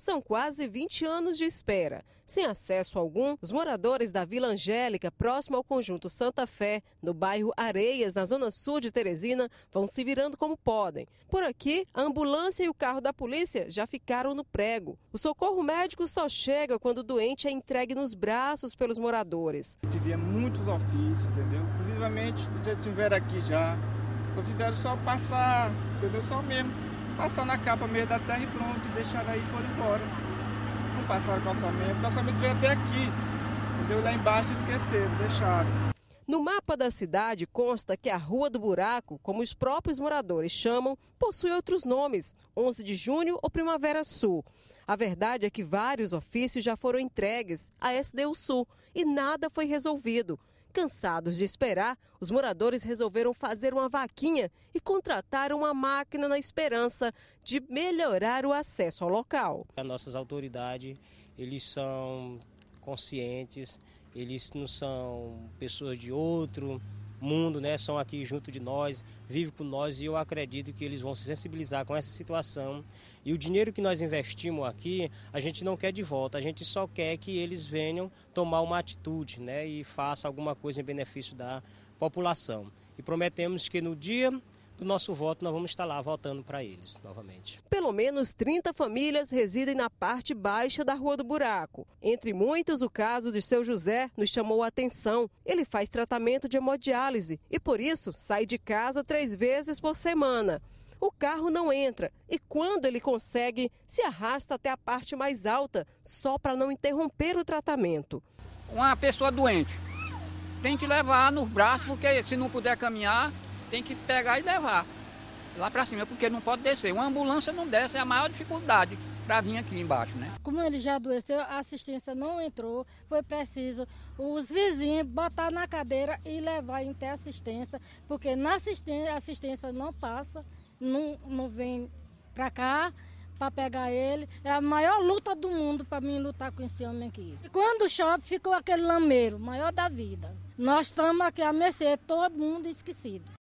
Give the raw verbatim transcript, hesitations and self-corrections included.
São quase vinte anos de espera. Sem acesso algum, os moradores da Vila Angélica, próximo ao Conjunto Santa Fé, no bairro Areias, na zona sul de Teresina, vão se virando como podem. Por aqui, a ambulância e o carro da polícia já ficaram no prego. O socorro médico só chega quando o doente é entregue nos braços pelos moradores. Tive muitos ofícios, entendeu? Inclusivamente, já tiveram aqui já. Só fizeram só passar, entendeu? Só mesmo. Passar na capa meio da terra e pronto, e deixaram aí e foram embora. Não passaram calçamento, o calçamento veio até aqui, entendeu? Lá embaixo esqueceram, deixaram. No mapa da cidade consta que a Rua do Buraco, como os próprios moradores chamam, possui outros nomes, onze de junho ou Primavera Sul. A verdade é que vários ofícios já foram entregues à S D U Sul e nada foi resolvido. Cansados de esperar, os moradores resolveram fazer uma vaquinha e contrataram uma máquina na esperança de melhorar o acesso ao local. As nossas autoridades, eles são conscientes, eles não são pessoas de outro mundo, né? São aqui junto de nós, vivem com nós e eu acredito que eles vão se sensibilizar com essa situação. E o dinheiro que nós investimos aqui, a gente não quer de volta, a gente só quer que eles venham tomar uma atitude, né? E façam alguma coisa em benefício da população. E prometemos que no dia do nosso voto nós vamos estar lá votando para eles novamente. Pelo menos trinta famílias residem na parte baixa da Rua do Buraco. Entre muitos, o caso de seu José nos chamou a atenção. Ele faz tratamento de hemodiálise e, por isso, sai de casa três vezes por semana. O carro não entra e, quando ele consegue, se arrasta até a parte mais alta, só para não interromper o tratamento. Uma pessoa doente tem que levar nos braços, porque se não puder caminhar, tem que pegar e levar lá para cima, porque não pode descer. Uma ambulância não desce, é a maior dificuldade para vir aqui embaixo, né? Como ele já adoeceu, a assistência não entrou, foi preciso os vizinhos botar na cadeira e levar em ter assistência, porque na assistência, a assistência não passa, não, não vem para cá para pegar ele. É a maior luta do mundo para mim lutar com esse homem aqui. E quando chove, ficou aquele lameiro, maior da vida. Nós estamos aqui a mercê, todo mundo esquecido.